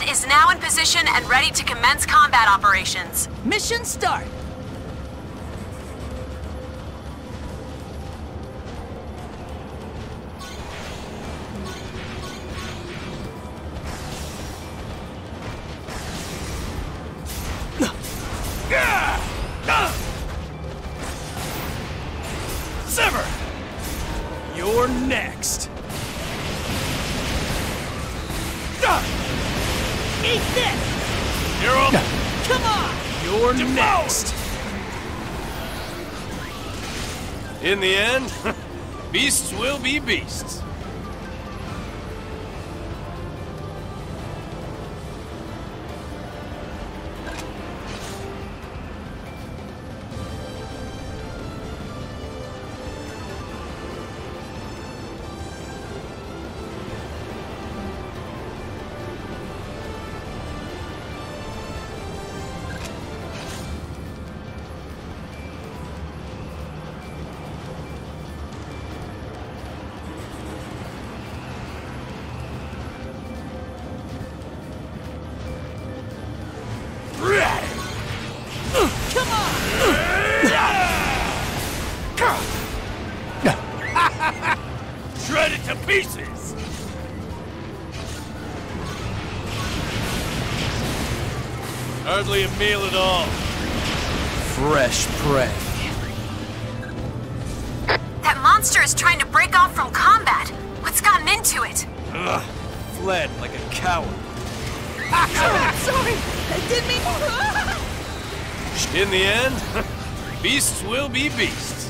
is now in position and ready to commence combat operations. Mission start! Sever! You're next. Eat this! You're up. Come on! You're next. In the end, beasts will be beasts. Come on! Shred it to pieces! Hardly a meal at all. Fresh prey. That monster is trying to break off from combat. What's gotten into it? Ugh, fled like a coward. Sorry! I didn't mean... In the end, beasts will be beasts.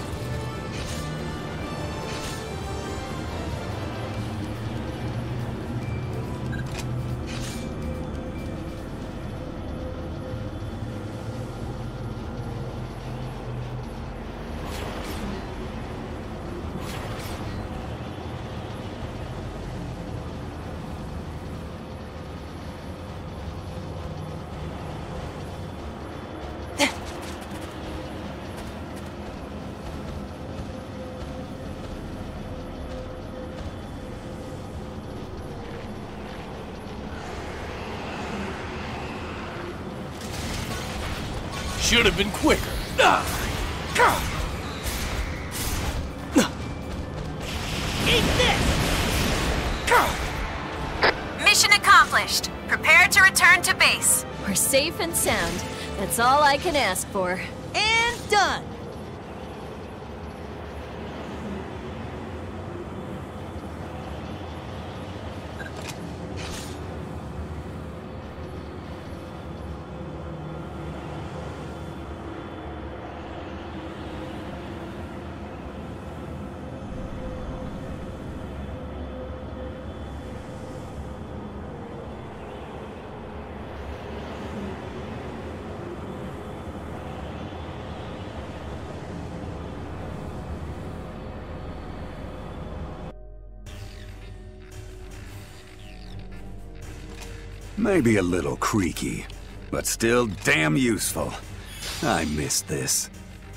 Should have been quicker. Eat this! Mission accomplished. Prepare to return to base. We're safe and sound. That's all I can ask for. And done! Maybe a little creaky, but still damn useful. I miss this.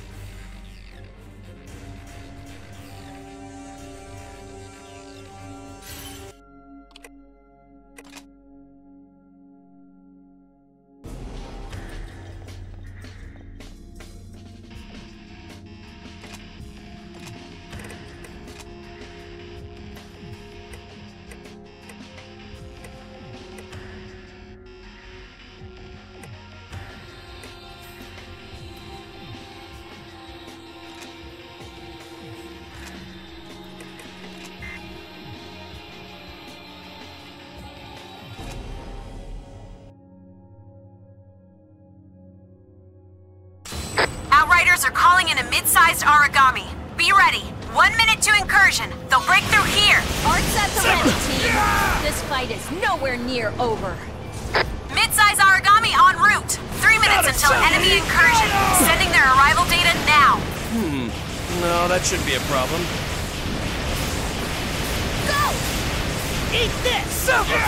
Outriders are calling in a mid-sized origami. Be ready. 1 minute to incursion. They'll break through here. Art's at the ready, team. This fight is nowhere near over. Mid-size origami en route. 3 minutes until enemy incursion. Sending their arrival data now. No, that shouldn't be a problem. Go! Eat this!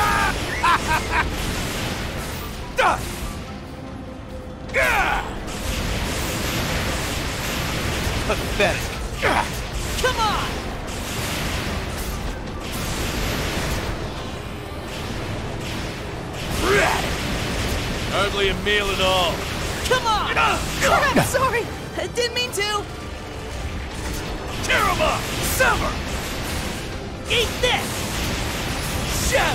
Pathetic. Come on! Hardly a meal at all. Come on! Crap, sorry! I didn't mean to! Tear him up! Sever! Eat this! Shove!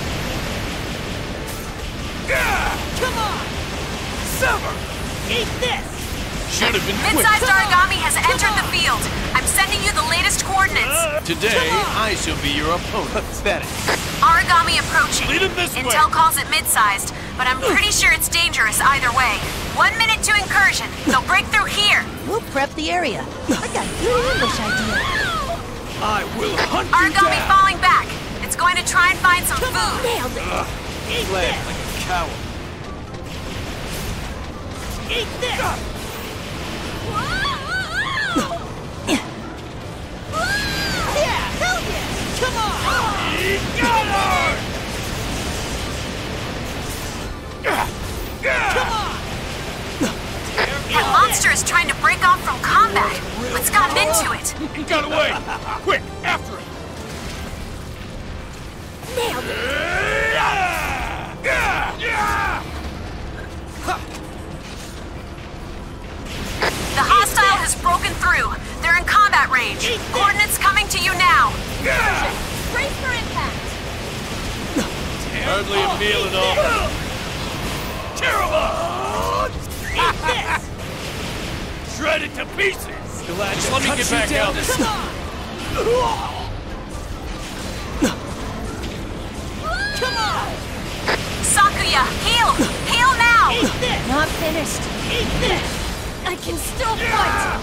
Come on! Sever! Eat this! Should have been quick. Mid-sized origami has entered the field. I'm sending you the latest coordinates. Today, I shall be your opponent. Pathetic. Origami approaching. Lead him this way. Intel calls it mid-sized, but I'm pretty sure it's dangerous either way. 1 minute to incursion. They'll break through here. We'll prep the area. I got a good English idea. I will hunt you Origami down. falling back. It's going to try and find some food. Nailed it! Eat Fled this! like a coward. Eat this! Yeah, hell yeah! Come on! Got her! Come on! That monster is trying to break off from combat. What's gotten into it? He got away! Quick, after him! Nailed it! The hostile has broken through. They're in combat range. Coordinates coming to you now. Brace for impact. Hardly a meal at all. Tear him up! Eat this! Shred it to pieces! Just let me get back out this Come on! Come on! Sakuya, heal! Heal now! Eat this! Not finished. Eat this! I can still fight.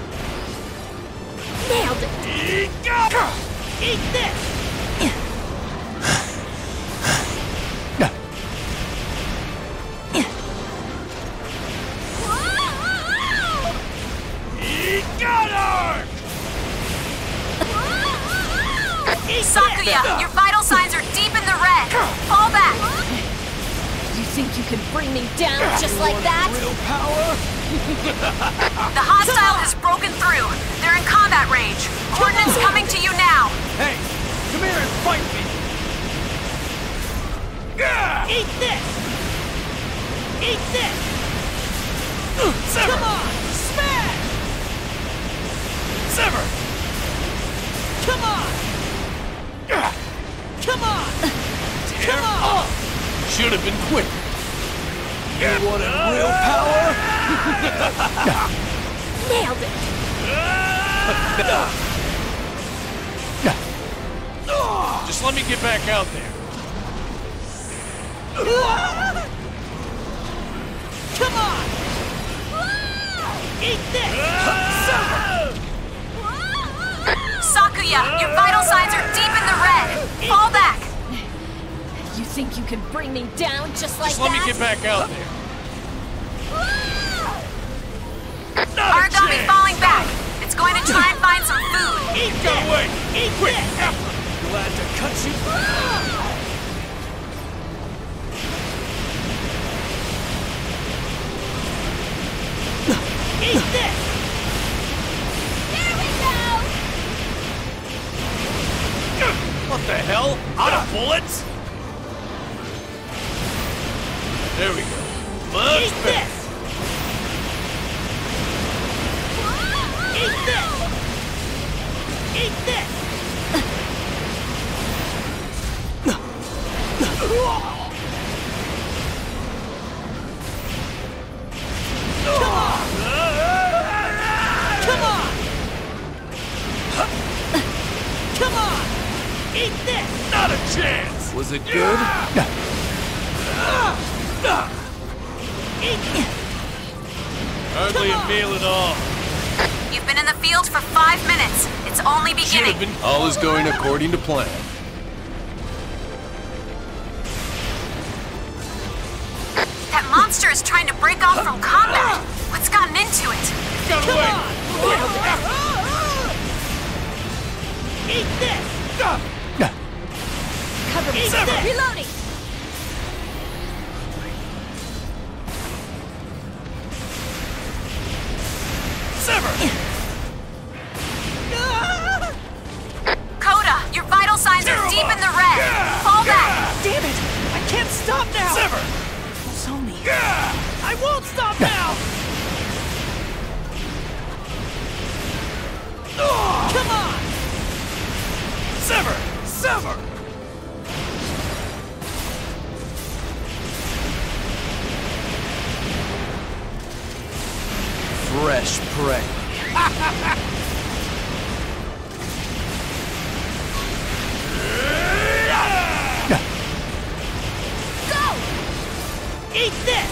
Nailed it. Eat this! Got her! Sakuya, your vital signs are deep in the red. Fall back. You think you can bring me down just like that? Real power? The hostile has broken through. They're in combat range. Coordinates coming to you now. Hey, come here and fight me! Eat this! Eat this! Sever! Come on! Smash! Sever! Come on! Come on! Tear Come on! up! Should have been quick. You wanted real power? Nailed it. Just let me get back out there. Come on! Eat this! Sakuya, your vital signs are deep in the red. Fall back. You think you can bring me down just like Just let that? me get back out there. Origami falling back. It's going to try and find some food. Eat Got this! away! Eat Quick, this! after him. Glad to cut you. Eat this! There we go. What the hell? Out of bullets? There we go. Much Eat better. this! Eat this! Eat this! Come on! Come on! Come on! Eat this! Not a chance! Was it good? Eat this! Hardly a meal at all. You've been in the field for 5 minutes. It's only Should have beginning. been. All is going according to plan. That monster is trying to break off from combat. What's gotten into it? Got Come away! on! Eat this! Cover me. Eat this! Reloading. Sever! Coda, your vital signs are deep in the red. Fall back. Damn it! I can't stop now! Sever! It's only... flesh prey. Go! Eat this!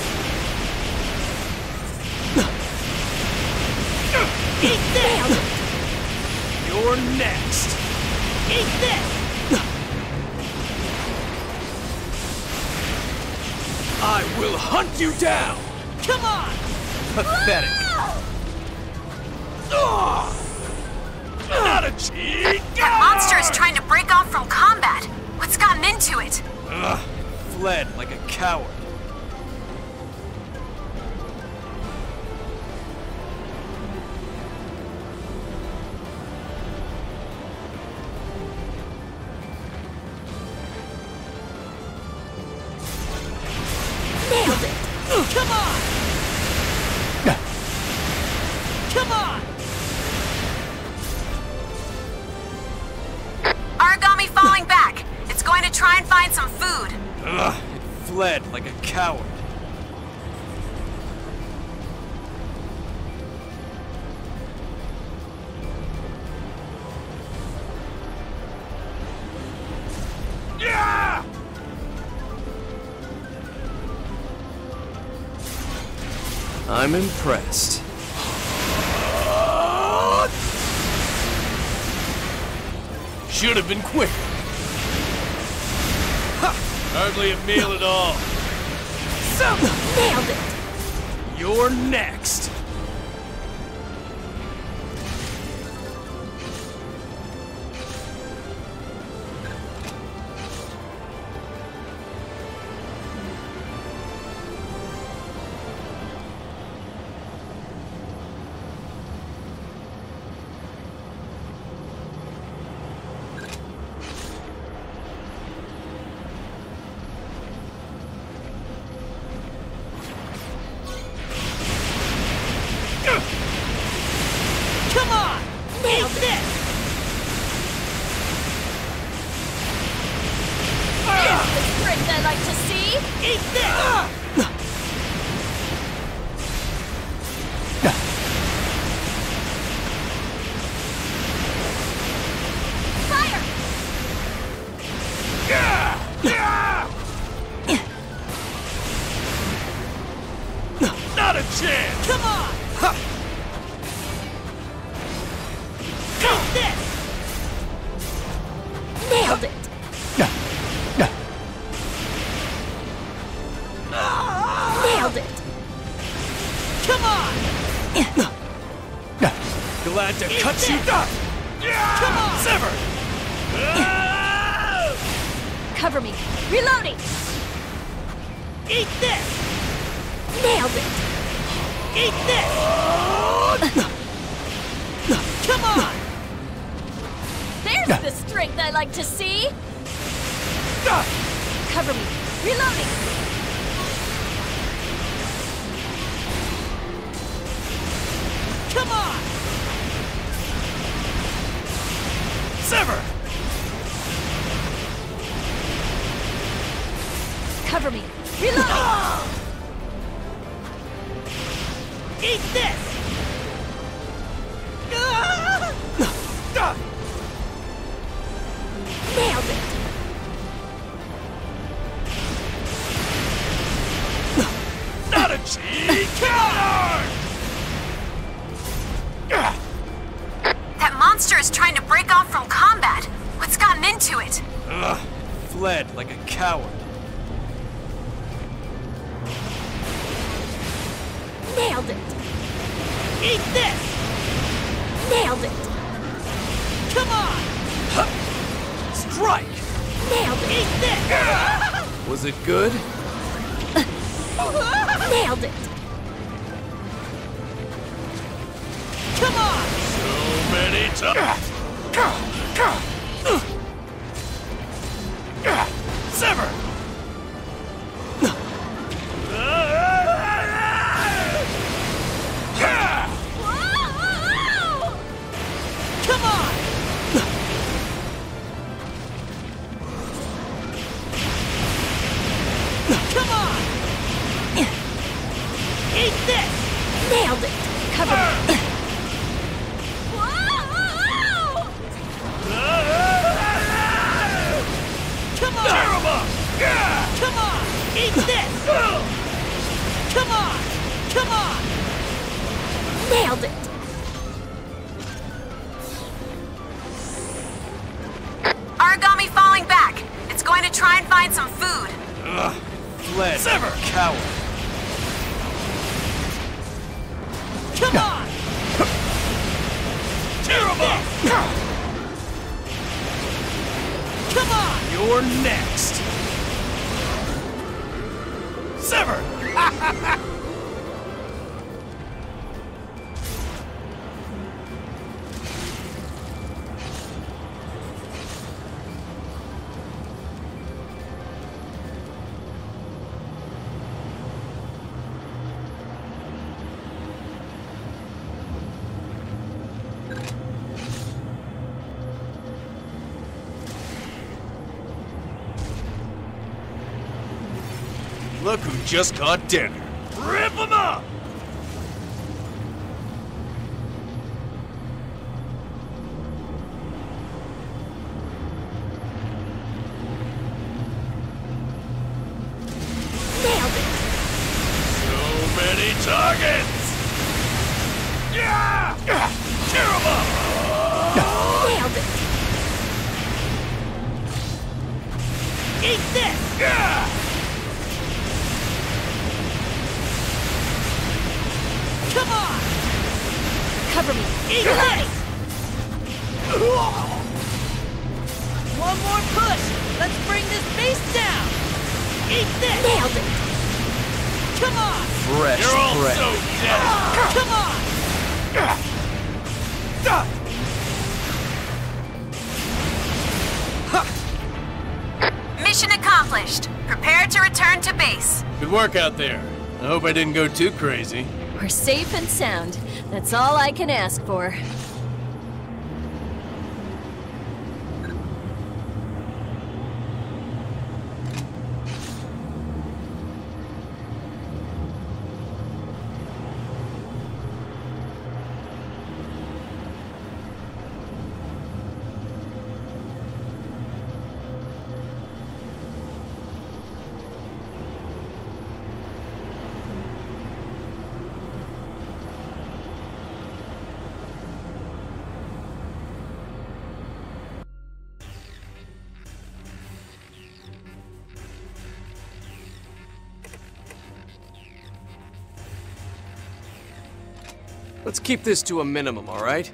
Eat this! You're next. Eat this! I will hunt you down. Come on! Pathetic. Not a cheat. That monster is trying to break off from combat. What's gotten into it? Fled like a coward. Nailed it! Come on! Come on! Origami falling back. It's going to try and find some food. It fled like a coward. I'm impressed. Should have been quicker. Hardly a meal at all. Nailed it! You're next. Come on! Nailed this! Here's the strength I like to see. Eat this! Fire! Not a chance! Come on! Eat this! Nailed it! Nailed it! Come on! Glad to cut this. you down. Come on! Sever. Cover me! Reloading! Eat this! Nailed it! Eat this! Come on! There's the strength I like to see. Cover me! Reloading! Come on! Sever. Cover me! Reloading! Eat this! Nailed it! Not a cheat! That monster is trying to break off from combat. What's gotten into it? Fled like a coward. Nailed it! Eat this! Nailed it! Come on! Strike. Nailed it! Eat this! Was it good? Nailed it! Come on! So many times. Sever. Come on! Come on! Eat this! Nailed it! Cover me! Come on! Tear 'em up! Yeah! Come on! Eat this! Come on! Come on! Nailed it! Origami falling back. It's going to try and find some food. Ugh. Fled. Sever! Coward. Come on! Tear 'em up! Come on! You're next. Sever! Look who just caught dinner. Rip 'em up! Nailed it! So many targets! Yeah! Tear 'em up! Nailed it! Eat this! Yeah! Come on! Cover me! Eat this! One more push! Let's bring this base down! Eat this! Nailed it! Come on! Fresh You're all bread. so dead! Come on! Mission accomplished. Prepare to return to base. Good work out there. I hope I didn't go too crazy. We're safe and sound. That's all I can ask for. Let's keep this to a minimum, all right?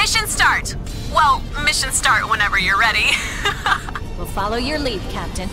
Mission start. Well, mission start whenever you're ready. We'll follow your lead, Captain.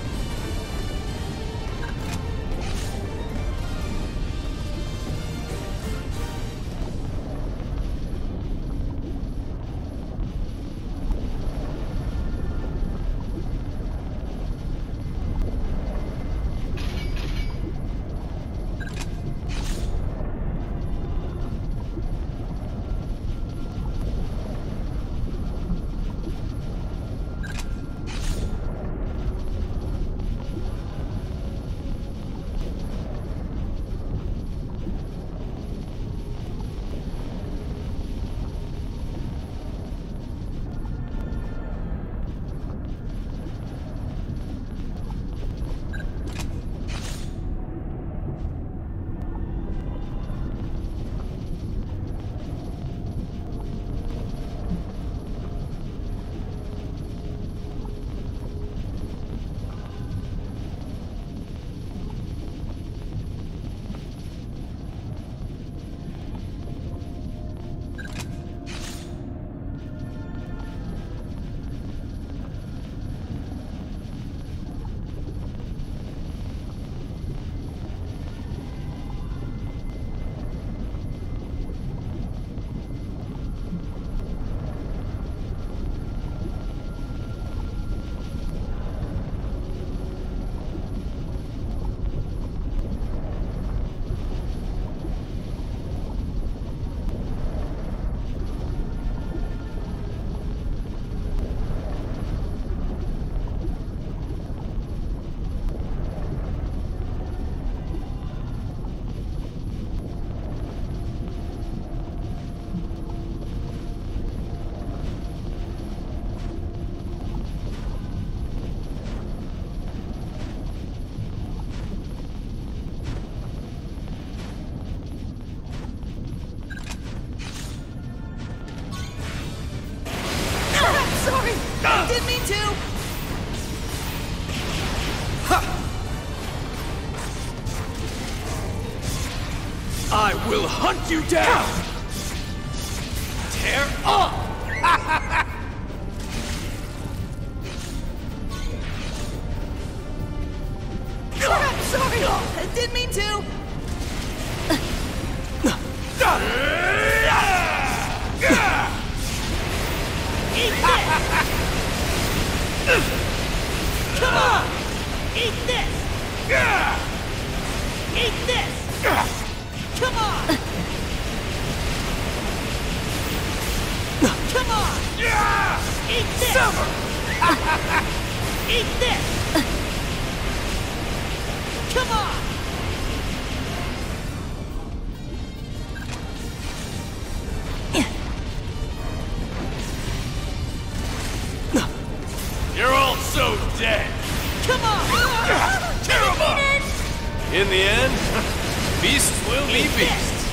I didn't mean to! I will hunt you down! Tear up! I'm sorry! I didn't mean to! Eat this! Come on! Eat this! Eat this! Come on! Come on! Eat this! Summer! Eat this! Come on! You're all so dead! Come on! Tear 'em up! In the end, beasts will be beasts.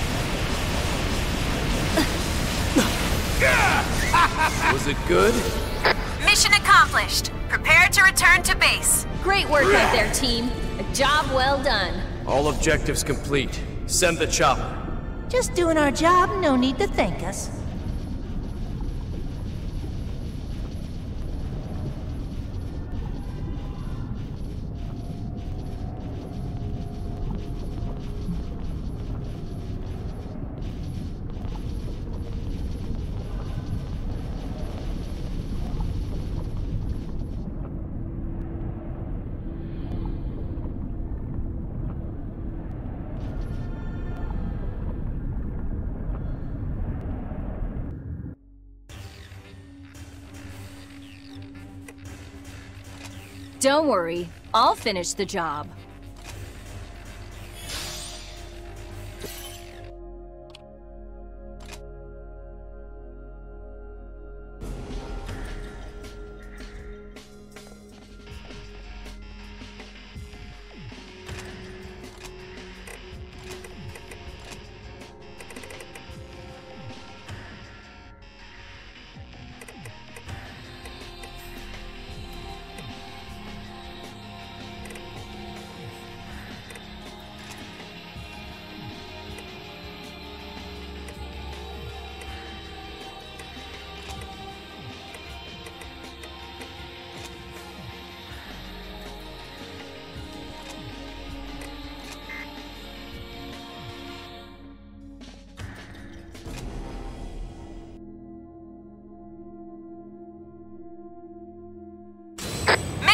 Was it good? Mission accomplished. Prepare to return to base. Great work out there, team. A job well done. All objectives complete. Send the chopper. Just doing our job, no need to thank us. Don't worry, I'll finish the job.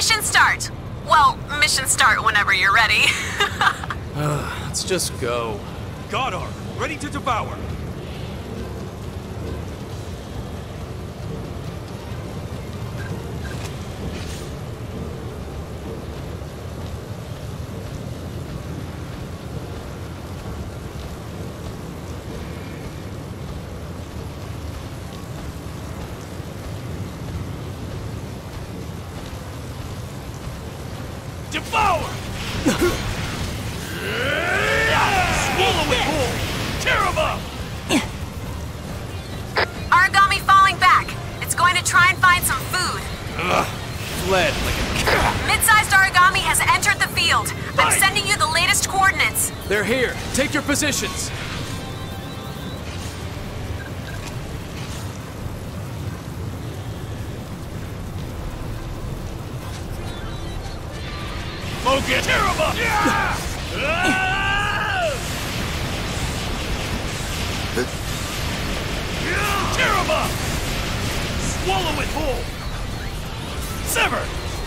Mission start. Well, mission start whenever you're ready. Let's just go. God arm, ready to devour. Devour! Swallow it whole! Tear him up! Origami falling back. It's going to try and find some food. Fled like a cat. Mid-sized origami has entered the field. I'm sending you the latest coordinates. They're here. Take your positions. Focus! Tear him up! Tear him up! Swallow it whole! Sever!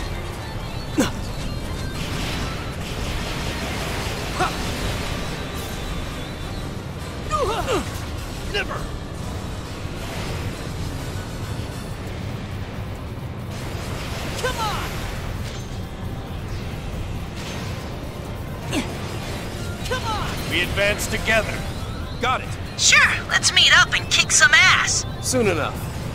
Never! Come on! Come on! We advance together. Got it. Sure, let's meet up and kick some ass. Soon enough.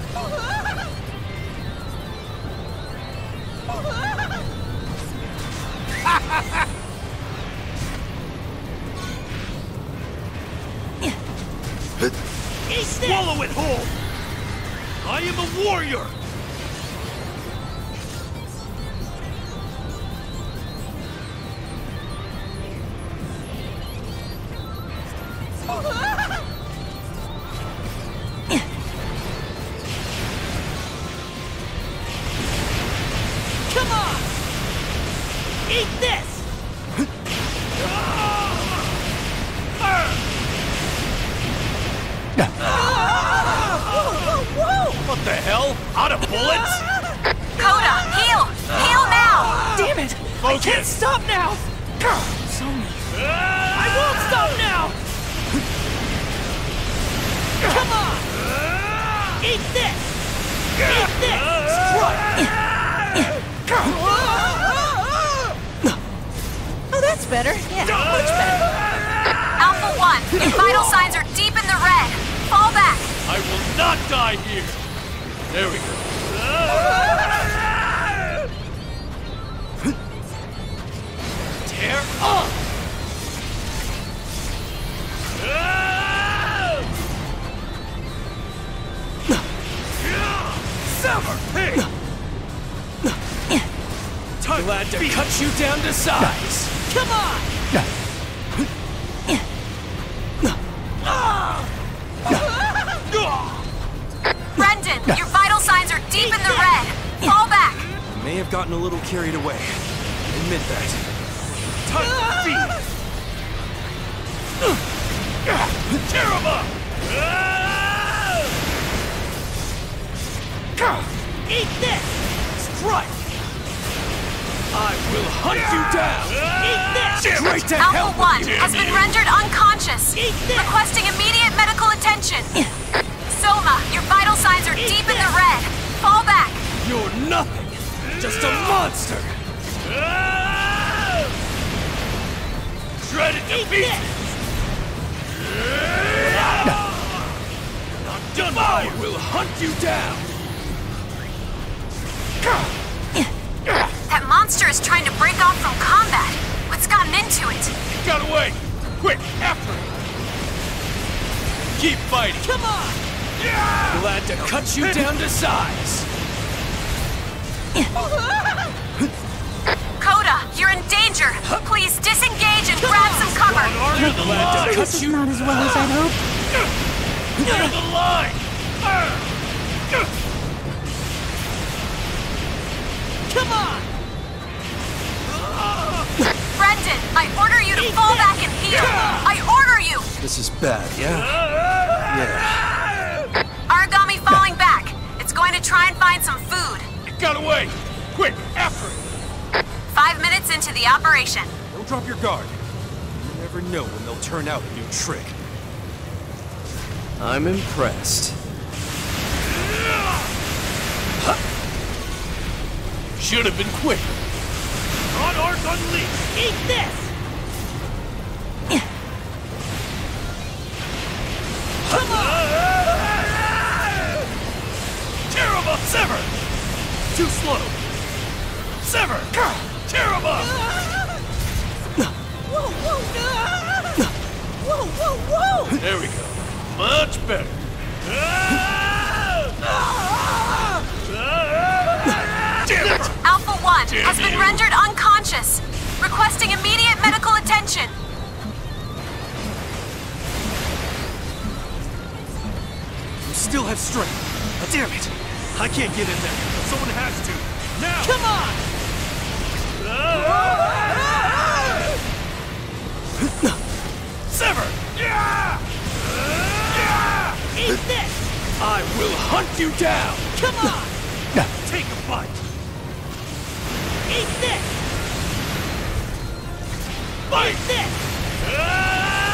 Swallow it whole! I am a warrior! Come on! Eat this! What the hell? Out of bullets? Coda, heal! Heal now! Damn it! I can't stop now! So mean. I won't stop now! Come on! Eat this! Eat this! Oh, that's better. Yeah, much better. Alpha 1, your vital signs are deep in the red. Fall back. I will not die here! There we go. Tear up! Sever! Hey! Glad to cut you down to size. Come on! Brendan, your vital signs are deep in the red. Fall back. I may have gotten a little carried away. Admit that. Time to feed! Tear him up! Eat this! Strike! I will hunt you down! Eat this! Straight to hell Alpha with 1 you, has been rendered unconscious. Eat this! Requesting immediate medical attention. Soma, your vital signs are deep in the red. Fall back. You're nothing. Just a monster. Shredded to pieces! Not done! I will hunt you down. That monster is trying to break off from combat. What's gotten into it? Got away! Quick, after it! Keep fighting! Come on! Glad to cut you down to size. Coda, you're in danger. Please disengage and grab some cover. You're the Glad to line! cut you. Not as well as I'd hoped. You're the line! Come on! Brendan, I order you to fall back and heal. I order you. This is bad, yeah? Yeah. Origami falling back. It's going to try and find some food. It got away! Quick, after it! minutes into the operation. Don't drop your guard. You never know when they'll turn out a new trick. I'm impressed. Should have been quicker. On arc unleashed. Eat this! Come on! Terrible! Sever! Too slow! Sever! Terrible! Whoa, whoa, no! Whoa, whoa, whoa! There we go. Much better. Damn it! Alpha 1 Damn has been you. rendered unconscious. Requesting immediate medical attention. You still have strength. Damn it! I can't get in there. Someone has to. Now! Come on! Sever! Eat this! I will hunt you down! Come on! Take a bite! Eat this! Bite! Eat this!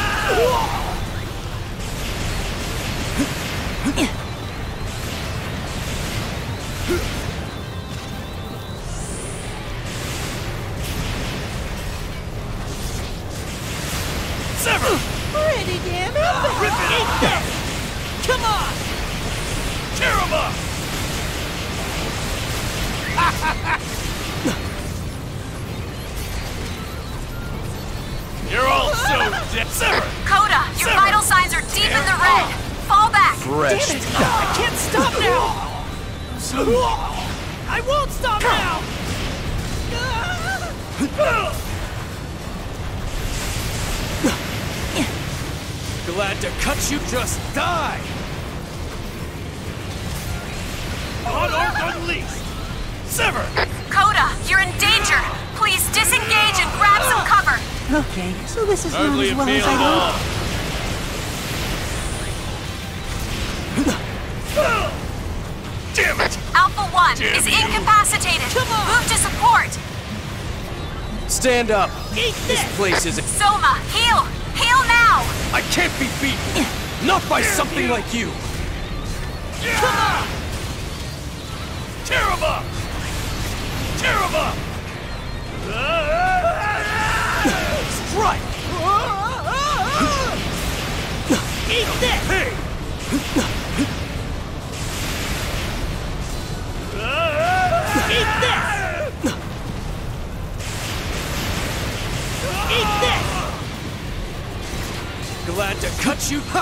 Sever! Pretty damn epic! Rip it Eat out. this! Come on! Tear him up! You're all so dead. Sever! Coda, your Sever. vital signs are deep in the red. Fall back. Fresh. Damn it! I can't stop now! I won't stop now! Glad to cut you. Just die! On arc unleashed! Sever! Coda, you're in danger. Please disengage and grab some cover. Okay, so this is Hardly a not as well as feel I hoped. Damn it! Alpha 1 Damn is you. incapacitated. Come on. Move to support. Stand up. Eat This this! place isn't. Soma, heal. Heal now. I can't be beaten. Not by something you. like you. Come on! Tear him up! Tear him up! Strike. Eat this! Hey! Eat this! Eat this! Glad to cut you.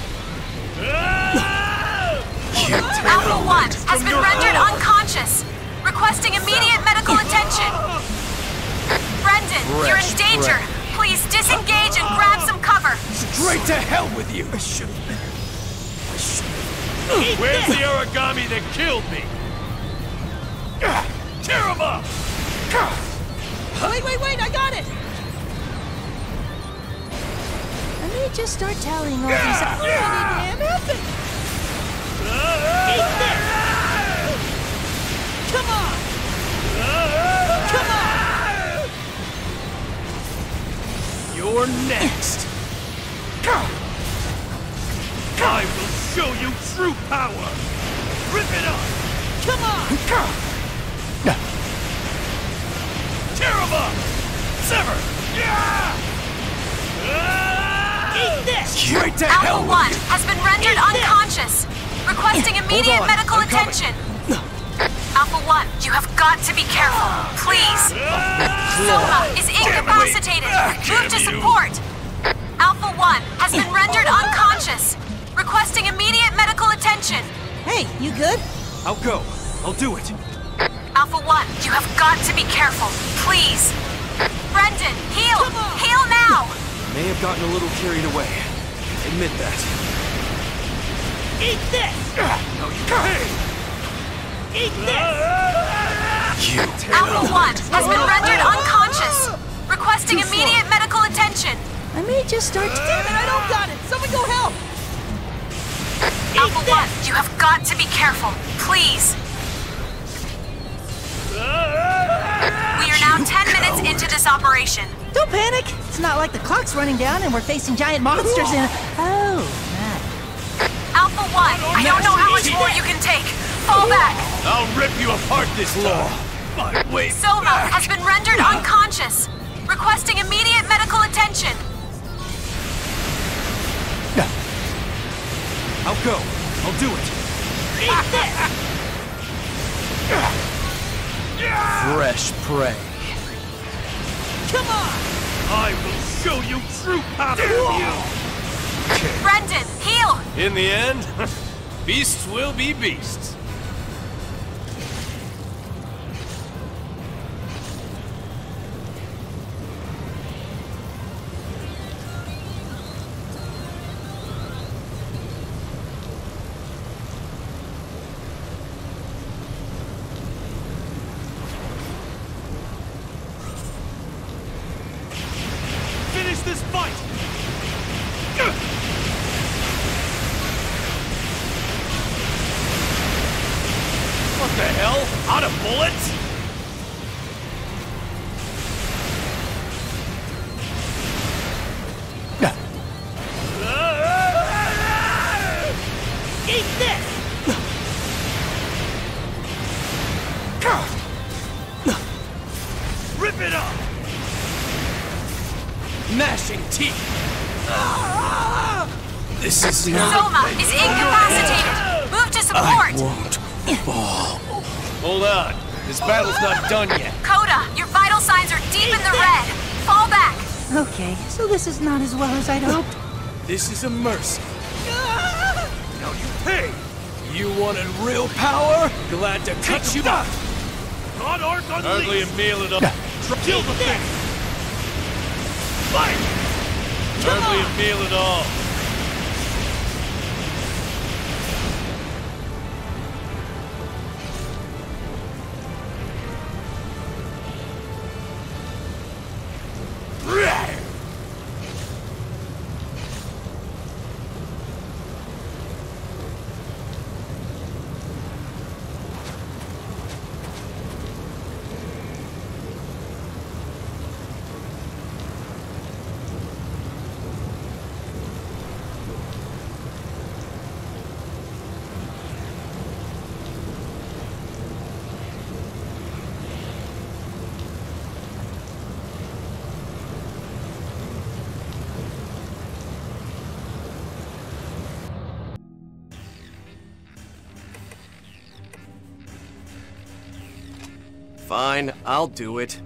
Alpha 1 has been rendered unconscious. Requesting immediate medical attention. Brendan, you're in Fresh danger. breath. Please disengage and grab some cover. Straight to hell with you. Eat Where's this! the origami that killed me? Tear him up! Wait, I got it! Let me just start tallying all these up. Pretty damn epic! Eat this! Come on! Come on! You're next. I will show you true power. Rip it up. Come on! Tear him up. Sever. Eat this! Straight to Alpha hell 1 with you. has been rendered unconscious. Requesting immediate on, medical I'm coming. attention. Alpha 1, you have got to be careful. Please. Soma is incapacitated. Move to you. support. Alpha 1 has been rendered unconscious. Requesting immediate medical attention. Hey, you good? I'll go. I'll do it. Alpha 1, you have got to be careful. Please. Brendan, heal. Heal now. May have gotten a little carried away. Admit that. Eat this! No, you can't. Eat this! You. Alpha 1 has been rendered unconscious. Requesting immediate medical attention. I may just start. Damn it, I don't got it! Someone go help! Alpha 1, you have got to be careful. Please. We are now 10 minutes into this operation. Don't panic. It's not like the clock's running down and we're facing giant monsters in. Oh, man. Alpha 1, I don't know how much more you can take. Fall back. I'll rip you apart this law. My way Soma has been rendered unconscious. Requesting immediate medical attention. I'll go. I'll do it. Eat this! Fresh prey. Come on! I will show you true power. Brendan, heal. In the end, beasts will be beasts. Finish this fight! What the hell? Out of bullets? Eat this! Rip it up! Gnashing teeth. This is Soma is incapacitated. Move to support. won't fall. Hold on. This battle's not done yet. Coda, your vital signs are deep in the red. Fall back. Okay, so this is not as well as I'd hoped. This is a mercy. Now you pay! You wanted real power? Glad to cut you out. God Arc unleashed! Hardly a meal at all. Kill the thing! Fight! Hardly a meal at all. Fine, I'll do it.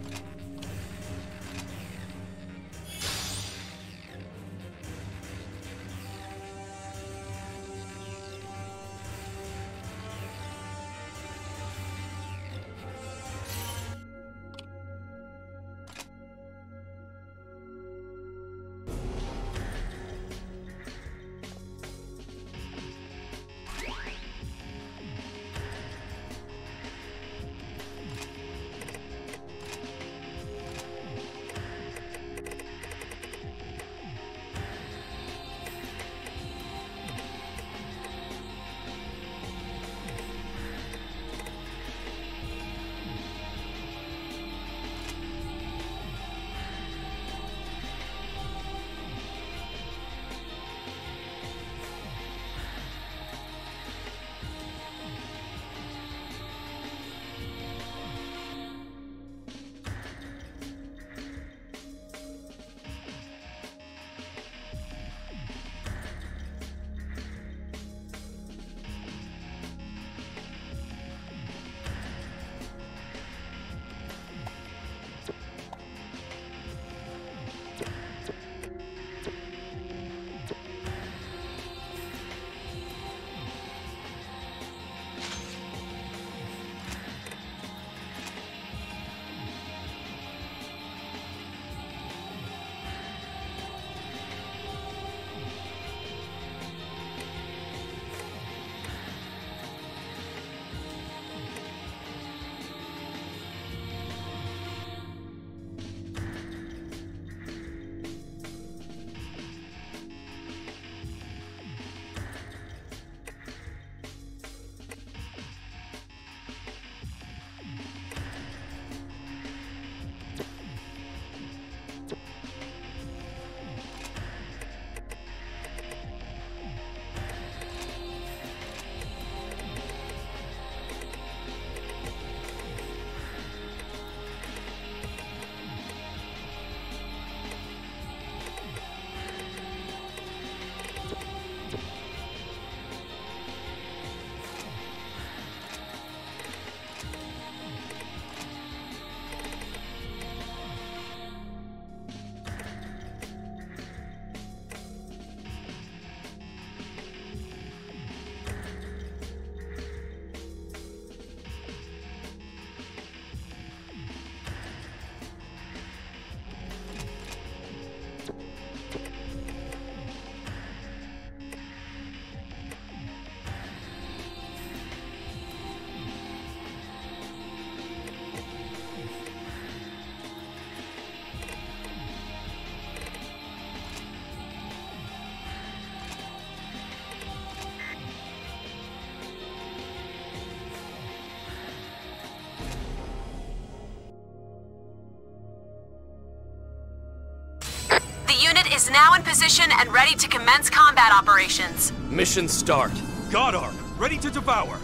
is now in position and ready to commence combat operations. Mission start. God Arc, ready to devour.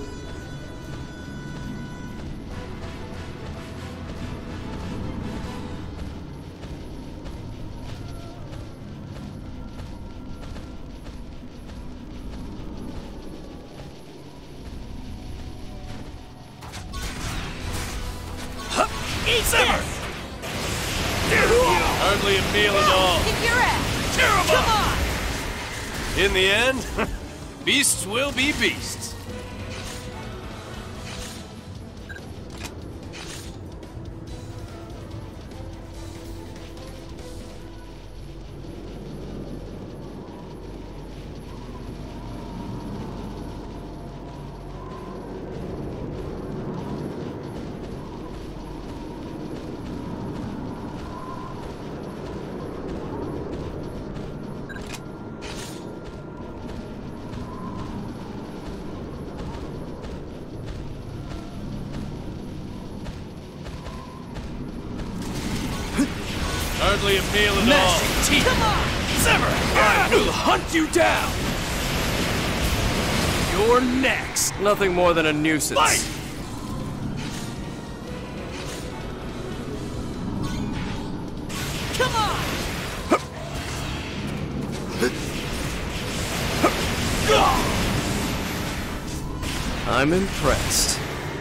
Eat Simmer! this! Hardly a meal at all. Kick your ass! Tear 'em Come up! on! In the end, beasts will be beasts. Hardly a meal at all. Teeth. Come on! Simmer! I will hunt you down. You're next. Nothing more than a nuisance. Fight! Come on! I'm impressed.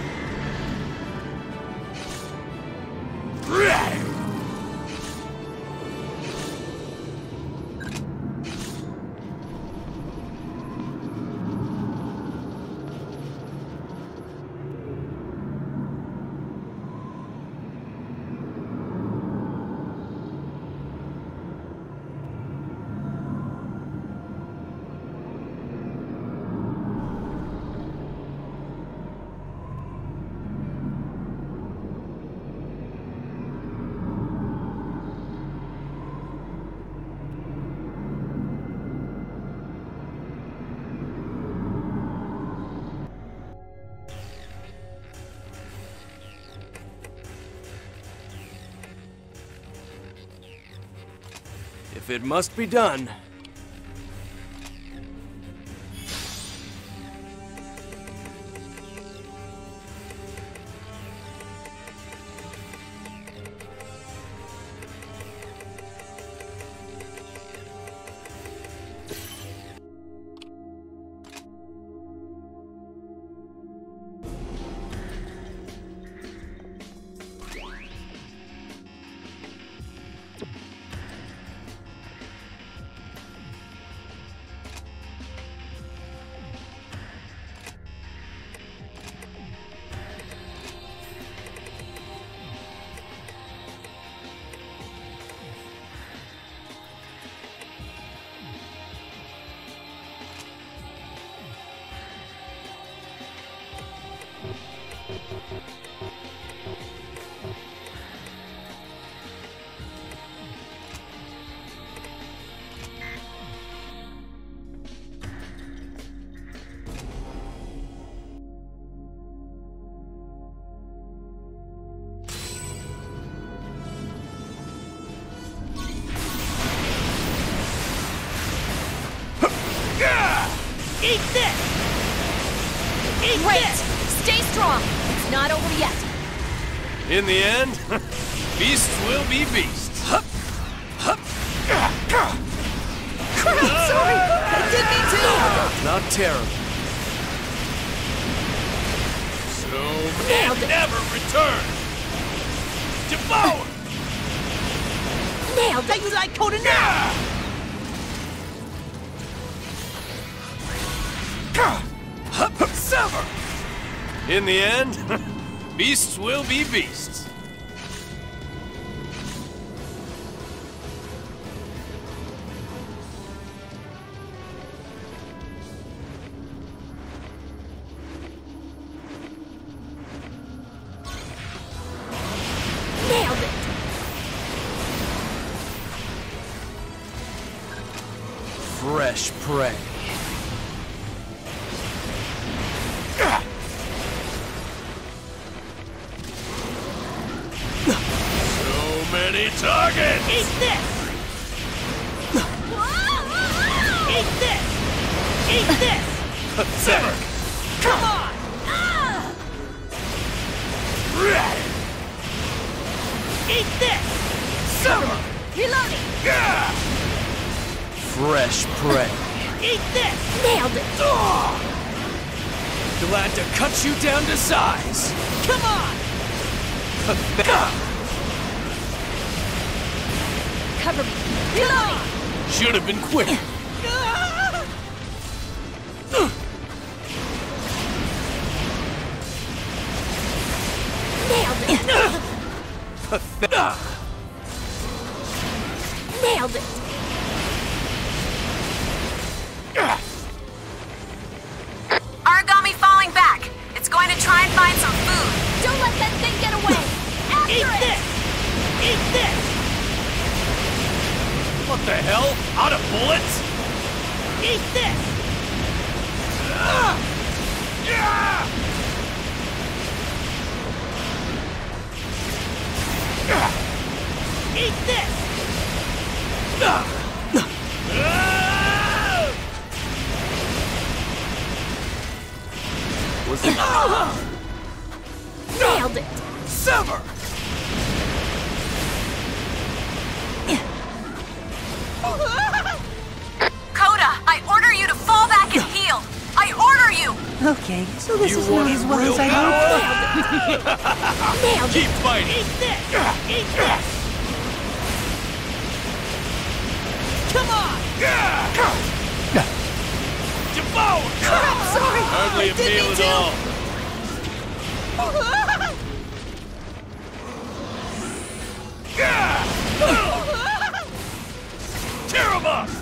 If it must be done. Eat this! Eat Great! this! Stay strong! It's not over yet! In the end, beasts will be beasts. Sorry! I didn't mean to! Not terrible. So Nailed it it. never return. Devour! Nailed How it! you like Coda now? Sever! In the end, beasts will be beasts. Nailed it! Fresh prey. So many targets! Eat this! Pathetic! Come on! Eat this! Summer! Reloading! Fresh prey. Eat this! Nailed it! Glad to cut you down to size. Come on! Cover me! Reloading! Should have been quicker. Nailed it! Nailed it! Origami falling back. It's going to try and find some food. Don't let that thing get away! After Eat it! this! Eat this! What the hell? Out of bullets? Eat this! Eat this! Was it? Nailed it! Sever! Coda, I order you to fall back and heal. I order you. Okay, so this You is not wanted as well real as I hoped. Nailed Keep it! fighting! Eat this! Eat this! Come on! Devour! Sorry! Hardly a Didn't meal mean at to. all. Tear him up!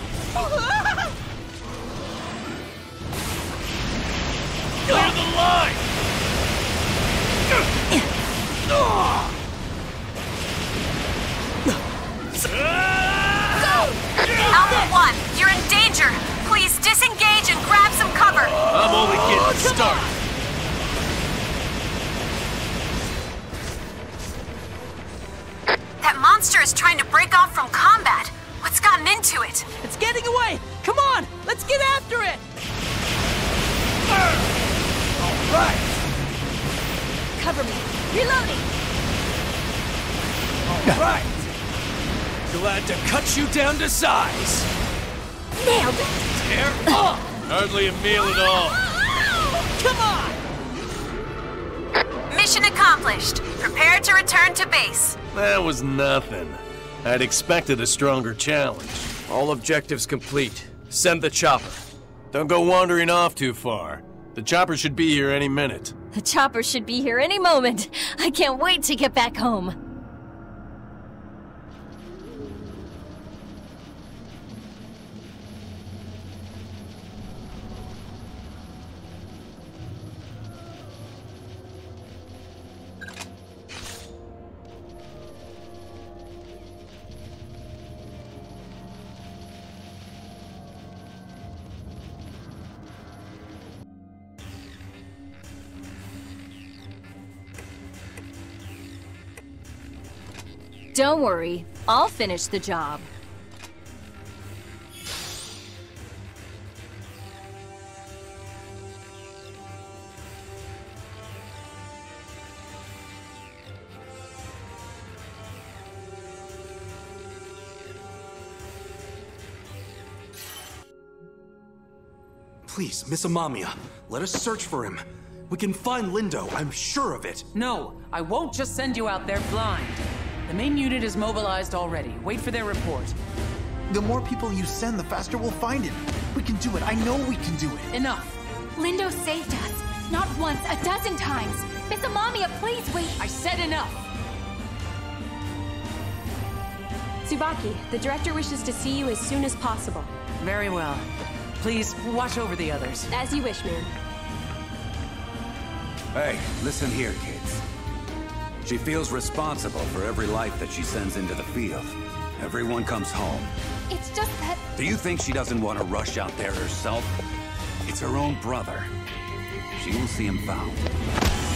Clear the line! Alpha 1, you're in danger. Please disengage and grab some cover. I'm only getting started. That monster is trying to break off from combat. What's gotten into it? It's getting away! Come on! Let's get after it! Right! Cover me! Reloading! Right! Glad to cut you down to size. Nailed it! Tear up! Hardly a meal at all. Come on! Mission accomplished. Prepare to return to base. That was nothing. I'd expected a stronger challenge. All objectives complete. Send the chopper. Don't go wandering off too far. The chopper should be here any minute. The chopper should be here any moment. I can't wait to get back home. Don't worry, I'll finish the job. Please, Miss Amamiya, let us search for him. We can find Lindo, I'm sure of it. No, I won't just send you out there blind. The main unit is mobilized already. Wait for their report. The more people you send, the faster we'll find him. We can do it. I know we can do it. Enough. Lindo saved us. Not once, a dozen times. Miss Amamiya, please wait. I said enough. Tsubaki, the director wishes to see you as soon as possible. Very well. Please, watch over the others. As you wish, ma'am. Hey, listen here, kids. She feels responsible for every life that she sends into the field. Everyone comes home. It's just that... Do you think she doesn't want to rush out there herself? It's her own brother. She will see him found.